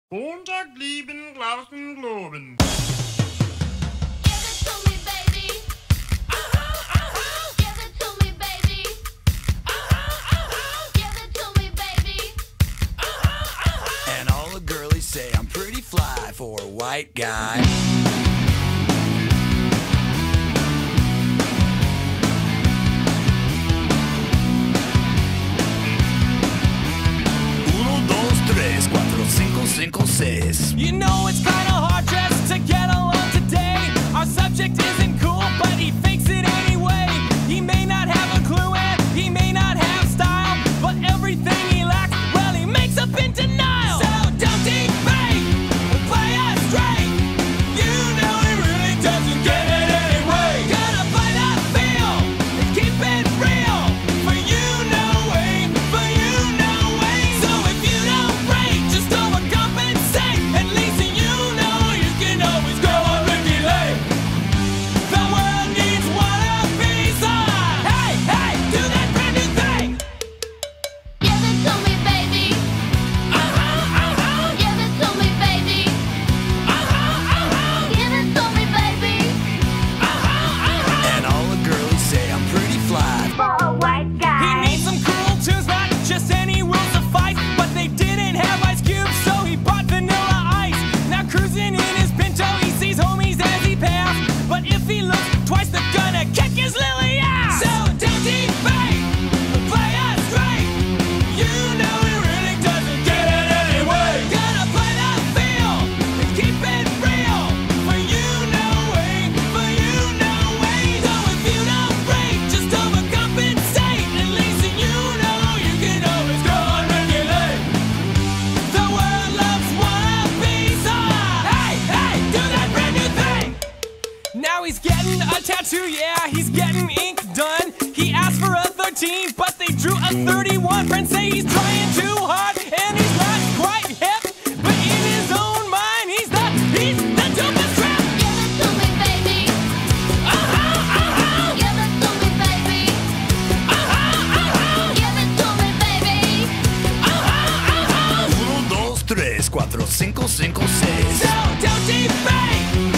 Montag lieben, Glauben, Globen. Give it to me, baby. Give it to me, baby. Give it to me, baby. And all the girlies say I'm pretty fly for a white guy. Uno, dos, tres, cuatro, cinco, cinco, seis. You know it's kinda hard just to get along today. Our subject isn't cool, but he fakes it anyway. He may not have a clue and he may not have style, but everything he lacks, well, he makes up in denial. So don't debate, play us straight. You know he really doesn't get it anyway. Gotta play that feel and keep it real. For you, no way, for you, no way. So if you don't break, just overcompensate. At least you know you can always go on Ricky Lake. The world needs wannabes on. Hey, hey, do that brand new thing. Give it to me, baby. Give it to me, baby. Give it to me, baby. And all the girlies say I'm pretty fly. For a white He guy. needs some cool tunes, not just any will suffice. But they didn't have ice cubes, so he bought vanilla ice. Now cruising in his Pinto, he sees homies as he passed. But if he looks twice, they're gonna kick his lily ass. So don't debate, play us straight. You know he really doesn't get it anyway. Gotta play that feel and keep it real. For you, no way, for you, no way. So if you don't break, just overcompensate. At least you know you can always go on regulate. The world loves wannabes on. Hey, hey, do that brand new thing. Now he's getting a tattoo, yeah, he's getting ink done. He asked for a 13, but they drew a 31. Friends say he's trying too hard, and he's not quite hip. But in his own mind, he's the dopest crap. Give it to me, baby. Give it to me, baby. Give it to me, baby. Uno, dos, tres, cuatro, cinco, cinco, seis. So don't debate,